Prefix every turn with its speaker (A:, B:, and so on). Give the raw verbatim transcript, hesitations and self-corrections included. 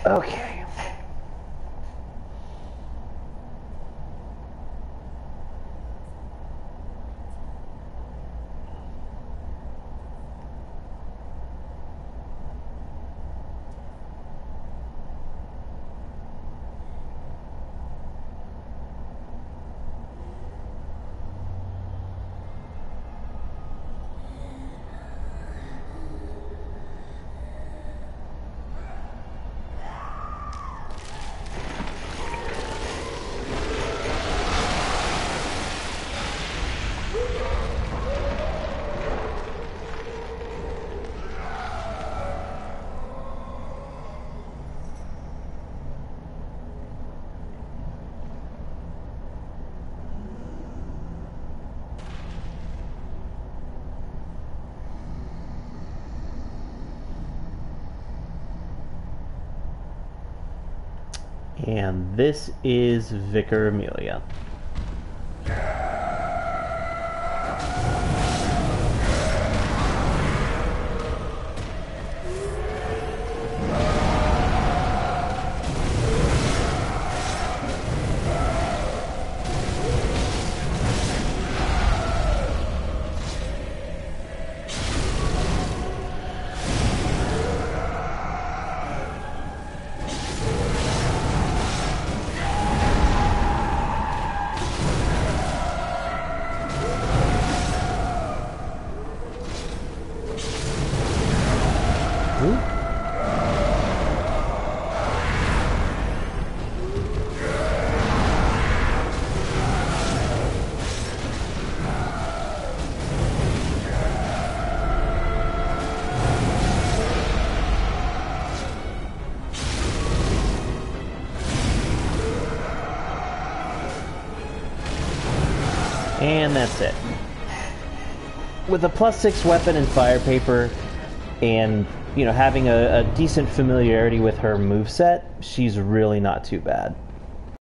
A: Okay. And this is Vicar Amelia. And that's it. With a plus six weapon and fire paper, and you know having a, a decent familiarity with her moveset, she's really not too bad.